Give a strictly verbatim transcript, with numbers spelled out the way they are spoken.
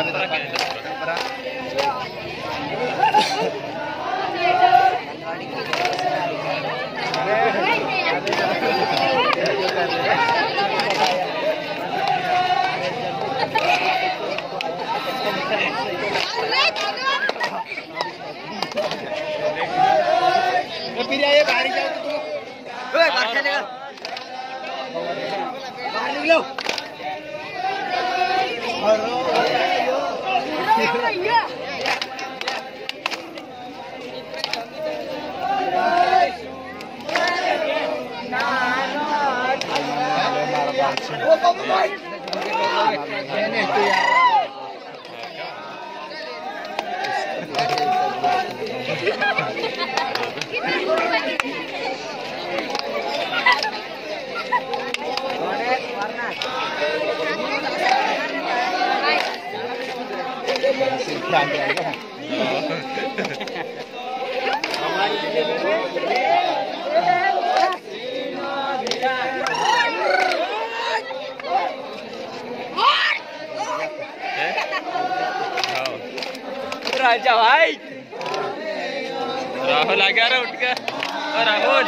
फिर आइए बाहर जाओ तो ओए बाहर चलेगा बाहर निकलो वो कब भाई मैंने किया राजा भाई राहुल आ गया उठ के और राहुल